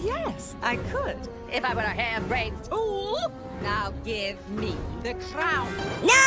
yes, I could. If I were a harebrained fool. Now give me the crown. No!